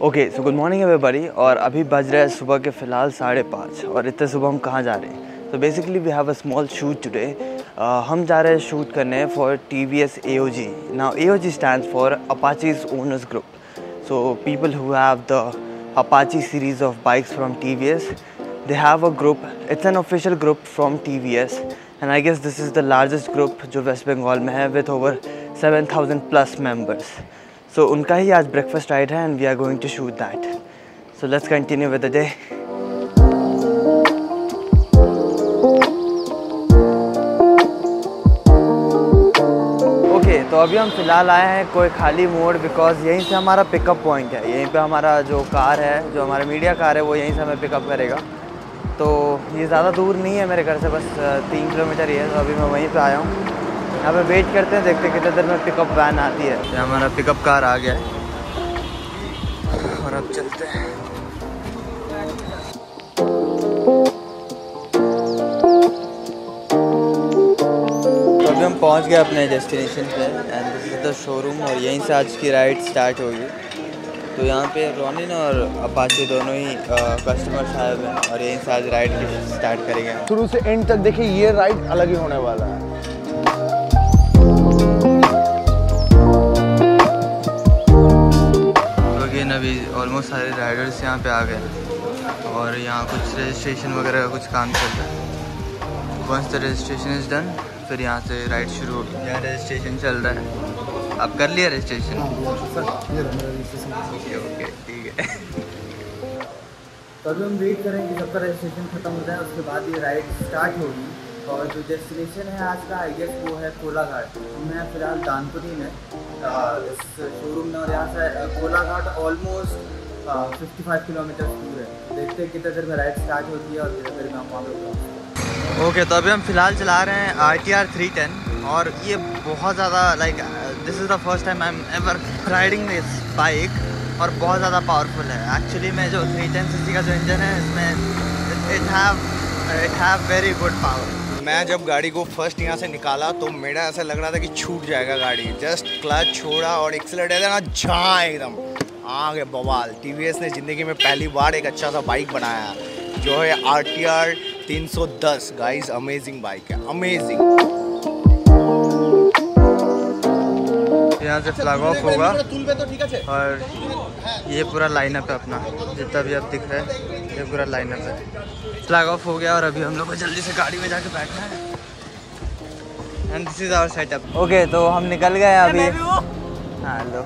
Okay so good morning everybody. और अभी बज रहा है सुबह के फ़िलहाल 5:30 और इतने सुबह हम कहाँ जा रहे हैं? तो basically we have a small shoot today. हम जा रहे हैं शूट करने for TVS AOG। Now AOG stands for Apache's owners group. So people who have the Apache series of bikes from TVS, they have a group. It's an official group from TVS and I guess this is the largest group जो वेस्ट बंगाल में है with over 7,000 plus members. So उनका ही आज breakfast ride है and we are going to shoot that. So let's continue with the day. Okay तो अभी हम फ़िलहाल आए हैं कोई खाली मोड़ बिकॉज यहीं से हमारा पिकअप पॉइंट है। यहीं पे हमारा जो कार है, जो हमारा मीडिया कार है, वो यहीं से हमें पिकअप करेगा। तो ये ज़्यादा दूर नहीं है मेरे घर से, बस 3 किलोमीटर ही है। तो अभी मैं वहीं पे आया हूँ। यहाँ पे वेट करते हैं, देखते हैं कितने देर में पिकअप वैन आती है। तो हमारा पिकअप कार आ गया है और अब चलते हैं। तो अभी हम पहुँच गए अपने डेस्टिनेशन पे and this is the showroom और यहीं से आज की राइड स्टार्ट होगी। तो यहाँ पे रॉनिन और अपाचे दोनों ही कस्टमर्स आए हुए हैं और यहीं से आज राइड की स्टार्ट करेंगे। शुरू से एंड तक देखिए ये राइड अलग ही होने वाला है। अभी ऑलमोस्ट सारे राइडर्स यहाँ पे आ गए और यहाँ कुछ रजिस्ट्रेशन वगैरह का कुछ काम चल रहा है। Once the registration is done फिर यहाँ से राइड शुरू होगी। यहाँ रजिस्ट्रेशन चल रहा है। आप कर लिया रजिस्ट्रेशन? ओके ठीक है। तो अभी हम वेट करें कि सबका रजिस्ट्रेशन ख़त्म हो जाए, उसके बाद ये राइड स्टार्ट होगी। और जो डेस्टिनेशन है आज का आई गेस वो है कोलाघाट। मैं फ़िलहाल दानपुरी में इस शोरूम में और यहाँ से कोलाघाट ऑलमोस्ट 55 किलोमीटर दूर है। देखते हैं कितने देर में राइड स्टार्ट होती है और कितने देर में हम वहाँ पे पहुँचते हैं। ओके तो अभी हम फ़िलहाल चला रहे हैं RTR 310 और ये बहुत ज़्यादा like this is the first time I am ever riding this bike और बहुत ज़्यादा पावरफुल है। एक्चुअली में जो 310cc का जो इंजन है इसमें it have very good power. मैं जब गाड़ी को फर्स्ट यहाँ से निकाला तो मेरा ऐसा लग रहा था कि छूट जाएगा गाड़ी। जस्ट क्लच छोड़ा और एक्सीलरेटर ना झाँ एकदम आगे बवाल। TVS ने ज़िंदगी में पहली बार एक अच्छा सा बाइक बनाया जो है RTR 310। गाइस अमेजिंग बाइक है, अमेजिंग। यहाँ से फ्लैग ऑफ होगा और ये पूरा लाइनअप है अपना, जितना भी अब दिख रहा है ये पूरा लाइनअप है। फ्लैग ऑफ हो गया और अभी हम लोग को जल्दी से गाड़ी में जाके बैठना है and this is our setup. Okay तो हम निकल गए अभी। हेलो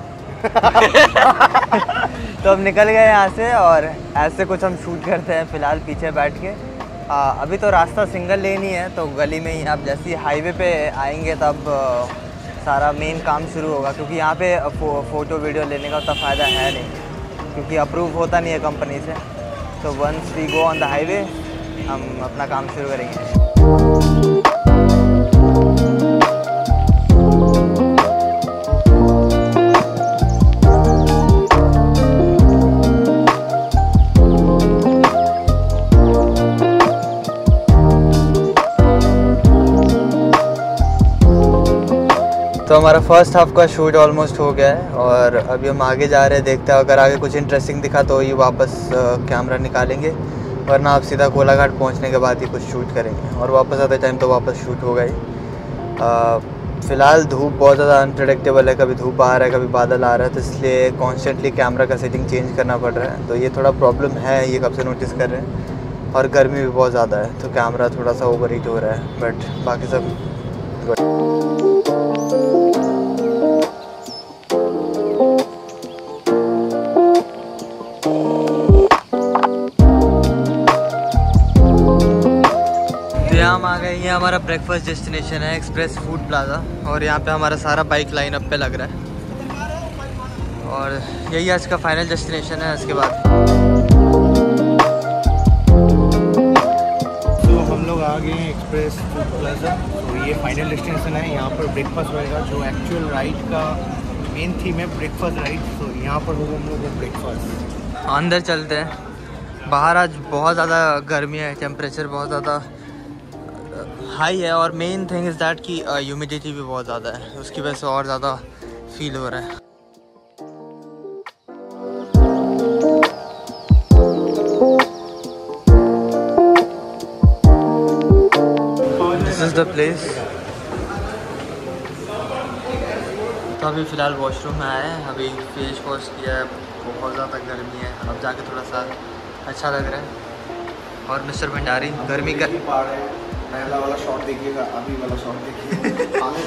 तो हम निकल गए यहाँ से और ऐसे कुछ हम शूट करते हैं फ़िलहाल पीछे बैठ के। अभी तो रास्ता सिंगल लेन ही है, तो गली में ही आप जैसे ही हाईवे पे आएंगे तब सारा मेन काम शुरू होगा, क्योंकि यहाँ पे फ़ोटो वीडियो लेने का उतना फ़ायदा है नहीं क्योंकि अप्रूव होता नहीं है कंपनी से। तो once we go on the highway हम अपना काम शुरू करेंगे। तो हमारा फर्स्ट हाफ का शूट ऑलमोस्ट हो गया है और अभी हम आगे जा रहे हैं। देखते हैं अगर आगे कुछ इंटरेस्टिंग दिखा तो ये वापस कैमरा निकालेंगे, वरना आप सीधा कोलाघाट पहुंचने के बाद ही कुछ शूट करेंगे और वापस आते टाइम तो वापस शूट होगा ही। फ़िलहाल धूप बहुत ज़्यादा अनप्रेडिक्टेबल है, कभी धूप आ रहा है कभी बादल आ रहा है, तो इसलिए कॉन्स्टेंटली कैमरा का सेटिंग चेंज करना पड़ रहा है। तो ये थोड़ा प्रॉब्लम है, ये कब से नोटिस कर रहे हैं। और गर्मी भी बहुत ज़्यादा है तो कैमरा थोड़ा सा ओवर हीट हो रहा है, बट बाकी सब गुड। हम आ गए। ये हमारा ब्रेकफास्ट डेस्टिनेशन है एक्सप्रेस फूड प्लाजा और यहाँ पे हमारा सारा बाइक लाइनअप पे लग रहा है और यही आज का फाइनल डेस्टिनेशन है। इसके बाद तो हम लोग आ गए हैं एक्सप्रेस फूड प्लाजा। तो ये फाइनल डेस्टिनेशन है। यहाँ पर ब्रेकफास्ट रहेगा, जो एक्चुअल राइड का मेन थीम है ब्रेकफास्ट राइड। तो यहाँ पर होगा हम लोग ब्रेकफास्ट। अंदर चलते हैं। बाहर आज बहुत ज़्यादा गर्मी है, टेम्परेचर बहुत ज़्यादा हाई है और मेन थिंग इज़ दैट कि ह्यूमिडिटी भी बहुत ज़्यादा है, उसकी वजह से और ज़्यादा फील हो रहा है। Is the place. तो अभी फ़िलहाल वॉशरूम में आए हैं, अभी फेस वॉश किया है, बहुत ज़्यादा गर्मी है, अब जाके थोड़ा सा अच्छा लग रहा है। और मिस्टर भंडारी गर्मी का पहला वाला शॉट देखिएगा, अभी वाला शॉट देखिए।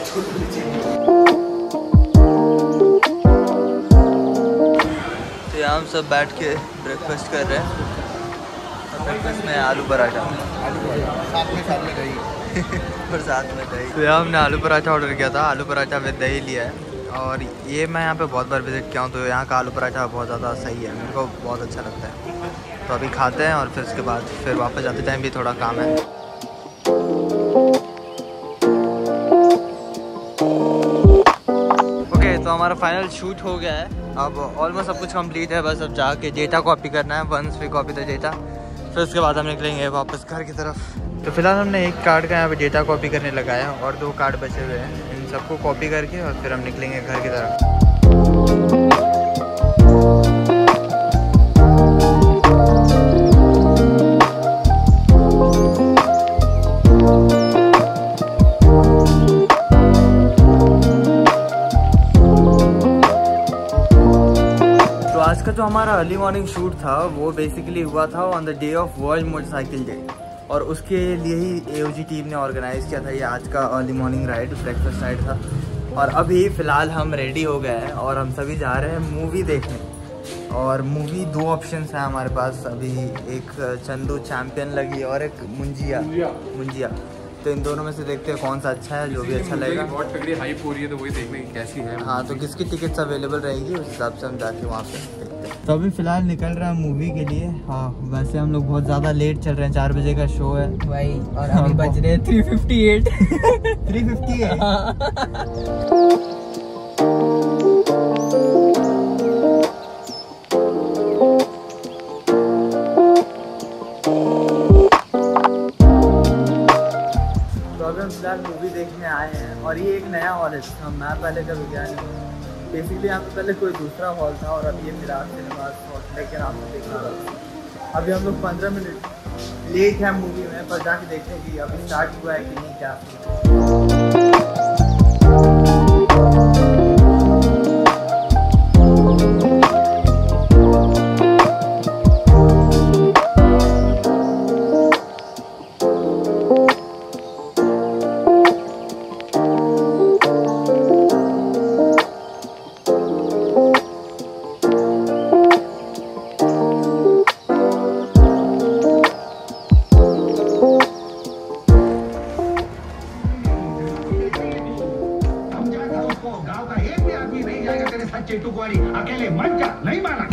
तो यहाँ हम सब बैठ के ब्रेकफास्ट कर रहे हैं और ब्रेकफास्ट में आलू पराठा, साथ में दही और साथ में दही। तो यहाँ हमने आलू पराठा ऑर्डर किया था, आलू पराठा में दही लिया है। और ये मैं यहाँ पे बहुत बार विज़िट किया हूँ, तो यहाँ का आलू पराठा बहुत ज़्यादा सही है, मेरे को बहुत अच्छा लगता है। तो अभी खाते हैं और फिर उसके बाद फिर वापस जाते टाइम भी थोड़ा काम है। ओके, तो हमारा फाइनल शूट हो गया है, अब ऑलमोस्ट सब कुछ कंप्लीट है, बस अब जाके डेटा कॉपी करना है, once we copy the data फिर उसके बाद हम निकलेंगे वापस घर की तरफ। तो फिलहाल हमने एक कार्ड का यहाँ पे डेटा कॉपी करने लगाया है और 2 कार्ड बचे हुए हैं, इन सबको कॉपी करके और फिर हम निकलेंगे घर की तरफ। तो आज का जो हमारा अर्ली मॉर्निंग शूट था वो बेसिकली हुआ था on the day of world motorcycle day, और उसके लिए ही AOG टीम ने ऑर्गेनाइज़ किया था ये आज का early morning ride, breakfast ride था। और अभी फ़िलहाल हम रेडी हो गए हैं और हम सभी जा रहे हैं मूवी देखने। और मूवी 2 ऑप्शंस हैं हमारे पास अभी, एक चंदू चैम्पियन लगी और एक मुंजिया। तो इन दोनों में से देखते हैं कौन सा अच्छा है, जो भी अच्छा लगेगा। बहुत तगड़ी हाइप हो रही है, तो वही देखने की कैसी है। हाँ, तो किसकी टिकट्स अवेलेबल रहेगी उस हिसाब से हम जाके वहाँ पे देखते हैं। तो अभी फ़िलहाल निकल रहा है मूवी के लिए। हाँ, वैसे हम लोग बहुत ज़्यादा लेट चल रहे हैं, 4 बजे का शो है भाई, और अभी बज रहे हैं 3:58। 3:58। फिलहाल मूवी देखने आए हैं और ये एक नया हॉल है, मैं पहले कभी गया नहीं। बेसिकली यहाँ पे पहले कोई दूसरा हॉल था और अभी ये मिराज सिनेमास हॉल के नाम से देखा था। अभी हम लोग 15 मिनट लेट हैं मूवी में, पर जाके देखते हैं कि अभी स्टार्ट हुआ है कि नहीं, क्या। अकेले मत जा, नहीं माना।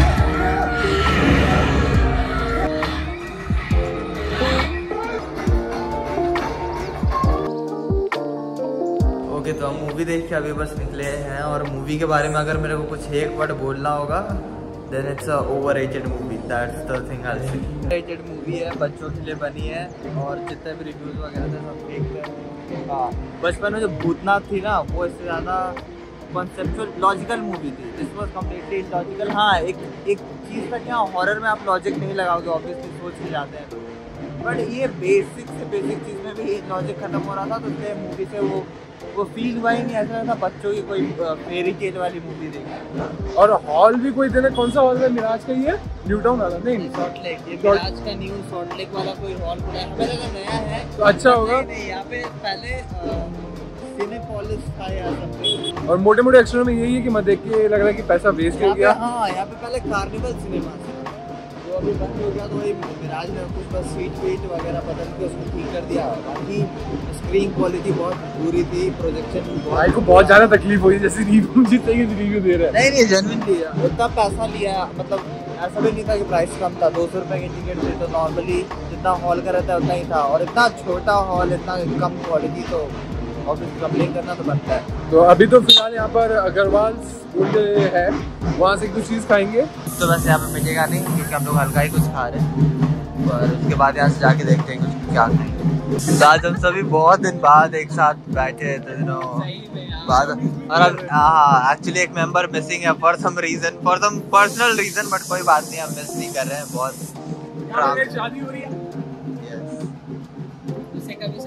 ओके, तो हम मूवी देख के अभी बस निकले हैं और मूवी के बारे में अगर मेरे को कुछ एक वर्ड बोलना होगा then it's a overrated movie, that's the thing I will say. Overrated movie है, बच्चों के लिए बनी है और जितने भी रिव्यूज़ वगैरह थे सब फेक थे। हाँ, बचपन में जो भूतनाथ थी ना, वो इससे ज़्यादा कॉन्सेप्चुअल लॉजिकल मूवी थी। This was completely logical. हाँ, एक चीज़ था कि हाँ, हॉरर में आप लॉजिक नहीं लगाओगे, ऑब्वियसली सोच के जाते हैं तो, बट ये बेसिक से बेसिक चीज़ में भी लॉजिक खत्म हो रहा था, तो इसलिए मूवी से वो फील हुआ ही नहीं, ऐसा लगा था बच्चों की कोई फेरी टेल वाली मूवी देखी। और हॉल भी कोई देना, कौन सा हॉल है? मिराज का ही है, न्यू टाउन वाला? नहीं, सॉल्ट लेक, ये मिराज का न्यू सॉल्ट लेक वाला कोई हॉल खुला है, हमें लगा नया है तो अच्छा होगा। नहीं, यहाँ पे पहले सिनेपोलिस था या सब। और मोटे मोटे अक्षरों में यही है कि मैं देख के लग रहा है कि पैसा वेस्ट हो गया। हाँ, यहाँ पे पहले कार्निवल सिनेमा था, जो अभी बंद हो गया, तो वही मिराज में कुछ बस सीट वगैरह बदल के उसको ठीक कर दिया। बाकी स्क्रीन क्वालिटी बहुत बुरी थी, प्रोजेक्शन भाई को बहुत ज़्यादा तकलीफ हुई, जैसे जितने की रिव्यू दे रहे हैं। नहीं जेन्युइनली उतना पैसा लिया, मतलब ऐसा भी नहीं था कि प्राइस कम था, 200 रुपये की टिकट थी, तो नॉर्मली जितना हॉल का रहता है उतना ही था, और इतना छोटा हॉल, इतना कम क्वालिटी, तो ऑब्वियसली कंप्लेन करना तो बनता है। तो अभी तो फिलहाल यहाँ पर अग्रवाल फूड है, वहाँ से कुछ चीज़ खाएंगे। तो वैसे यहाँ पे मिलेगा नहीं क्योंकि हम लोग हल्का ही कुछ खा रहे हैं, पर उसके बाद यहाँ से जाके देखते हैं कुछ क्या खाएंगे। तो आज हम सभी बहुत दिन बाद एक साथ बैठे थे, और अब हाँ, एक्चुअली एक मेंबर मिसिंग है for some personal reason, but कोई बात नहीं, हम मिस नहीं कर रहे हैं बहुत। शादी हो रही है। उसे कभी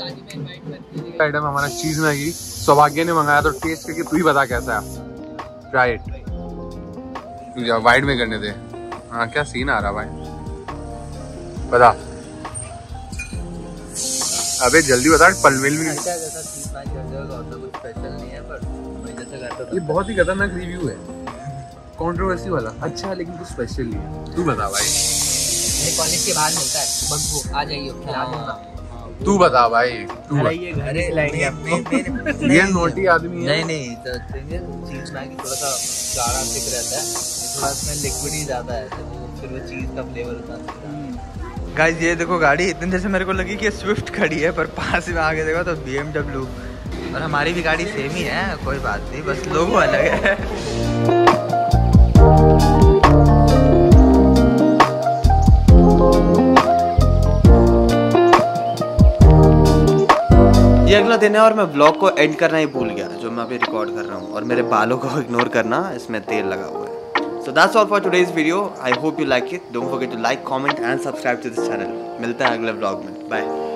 आइटम हमारा चीज मैगी, सौभाग्य ने मंगाया, तो टेस्ट करके तू ही बता कैसा है। Try it. तुझे वाइड में करने दे। हाँ क्या सीन आ रहा भाई, बता। अबे जल्दी बता, पलमिल भी। ये बहुत ही खतरनाक रिव्यू है, कंट्रोवर्सी वाला। अच्छा लेकिन कुछ स्पेशल नहीं है, तू बता भाई। कॉलेज के बाहर मिलता है, बग्गू आ जाइए, खिला दूंगा। तू बता भाई, तू बता। ये घर खिलाएंगे आपको। ये नोटी आदमी है। नहीं तो चीज मैगी थोड़ा सा गाढ़ा थिक रहता है, थोड़ा इसमें लिक्विड ही ज्यादा है, तो फिर वो चीज का फ्लेवर होता है। गाइस ये देखो गाड़ी इतनी देर से मेरे को लगी कि स्विफ्ट खड़ी है, पर पास में आगे देखो तो BMW। और हमारी भी गाड़ी सेम ही है, कोई बात नहीं, बस लोगो अलग है। ये अगला दिन है और मैं ब्लॉग को एंड करना ही भूल गया, जो मैं अभी रिकॉर्ड कर रहा हूँ। और मेरे बालों को इग्नोर करना, इसमें तेल लगा हुआ है। So that's all for today's video. I hope you like it. Don't forget to like, comment and subscribe to this channel. मिलते हैं अगले vlog में. Bye.